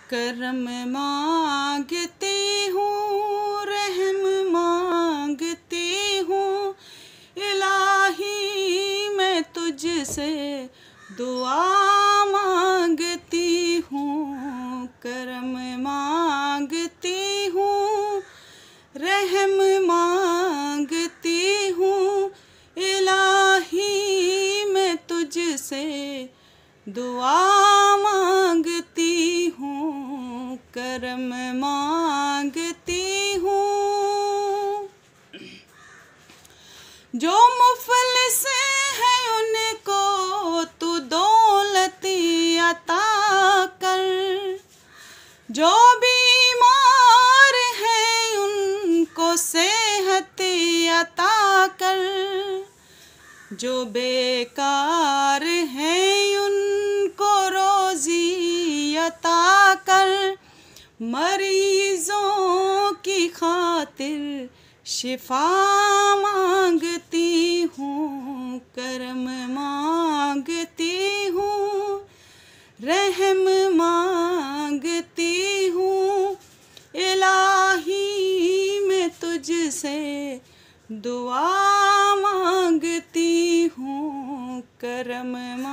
करम मांगती हूँ, रहम मांगती हूँ, इलाही मैं तुझसे दुआ मांगती हूँ। करम मांगती हूँ, रहम मांगती हूँ, इलाही मैं तुझसे दुआ मांगती हूँ। करम मांगती हूँ। जो मुफलिस है उनको तू दौलती अता कर, जो बीमार है उनको सेहत अता कर, जो बेकार है उनको रोजी अता कर, मरीजों की खातिर शिफा मांगती हूँ। करम मांगती हूँ, रहम मांगती हूँ, इलाही मैं तुझसे दुआ मांगती हूँ। करम